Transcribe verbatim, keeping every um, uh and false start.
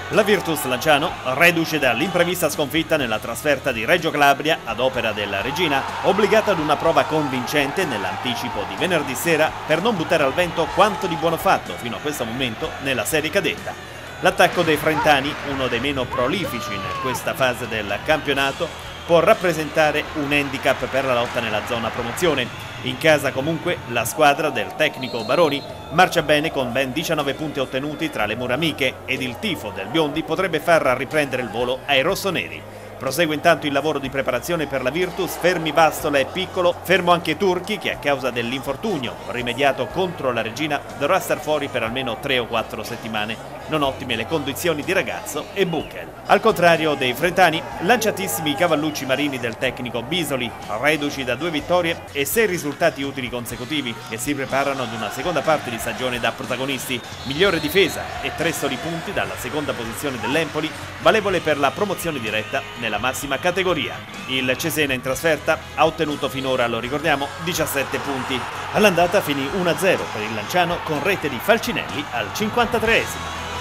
La Virtus Lanciano, reduce dall'imprevista sconfitta nella trasferta di Reggio Calabria ad opera della Regina, obbligata ad una prova convincente nell'anticipo di venerdì sera per non buttare al vento quanto di buono fatto fino a questo momento nella serie cadetta. L'attacco dei frentani, uno dei meno prolifici in questa fase del campionato, può rappresentare un handicap per la lotta nella zona promozione. In casa comunque la squadra del tecnico Baroni marcia bene con ben diciannove punti ottenuti tra le mura amiche ed il tifo del Biondi potrebbe far riprendere il volo ai rossoneri. Prosegue intanto il lavoro di preparazione per la Virtus, fermi Bastola e Piccolo, fermo anche Turchi che a causa dell'infortunio rimediato contro la Regina dovrà star fuori per almeno tre o quattro settimane. Non ottime le condizioni di Ragazzo e Buchel. Al contrario dei frentani, lanciatissimi i cavallucci marini del tecnico Bisoli, reduci da due vittorie e sei risultati utili consecutivi che si preparano ad una seconda parte di stagione da protagonisti, migliore difesa e tre soli punti dalla seconda posizione dell'Empoli, valevole per la promozione diretta nella massima categoria. Il Cesena in trasferta ha ottenuto finora, lo ricordiamo, diciassette punti. All'andata finì uno a zero per il Lanciano con rete di Falcinelli al cinquantatreesimo.